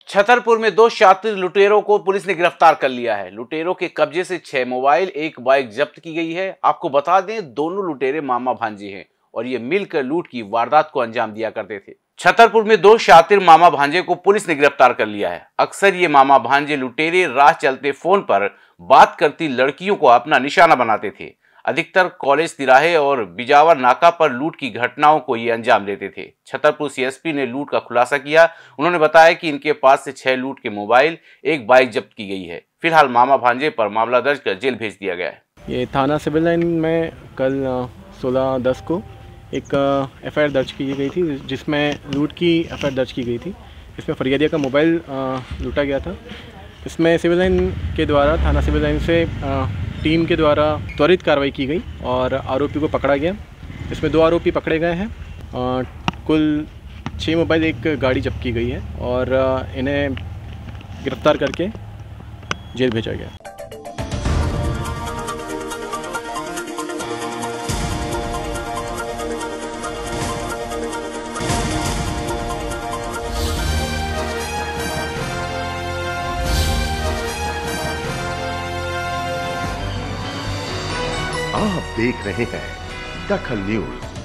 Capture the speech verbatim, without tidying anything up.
छतरपुर में दो शातिर लुटेरों को पुलिस ने गिरफ्तार कर लिया है। लुटेरों के कब्जे से छह मोबाइल, एक बाइक जब्त की गई है। आपको बता दें, दोनों लुटेरे मामा भांजे हैं और ये मिलकर लूट की वारदात को अंजाम दिया करते थे। छतरपुर में दो शातिर मामा भांजे को पुलिस ने गिरफ्तार कर लिया है। अक्सर ये मामा भांजे लुटेरे राह चलते फोन पर बात करती लड़कियों को अपना निशाना बनाते थे। अधिकतर कॉलेज तिराहे और बिजावर नाका पर लूट की घटनाओं को ये अंजाम देते थे। छतरपुर सीएसपी ने लूट का खुलासा किया। उन्होंने बताया कि इनके पास से छह लूट के मोबाइल, एक बाइक जब्त की गई है। फिलहाल मामा भांजे पर मामला दर्ज कर जेल भेज दिया गया है। ये थाना सिविल लाइन में कल सोलह दस को एक एफ आई आर दर्ज की गई थी, जिसमें लूट की एफ आई आर दर्ज की गई थी। इसमें फरियादिया का मोबाइल लूटा गया था। इसमें सिविल लाइन के द्वारा, थाना सिविल लाइन से आ, टीम के द्वारा त्वरित कार्रवाई की गई और आरोपी को पकड़ा गया। इसमें दो आरोपी पकड़े गए हैं। कुल छः मोबाइल, एक गाड़ी जब्त की गई है और इन्हें गिरफ्तार करके जेल भेजा गया। आप देख रहे हैं दखल न्यूज।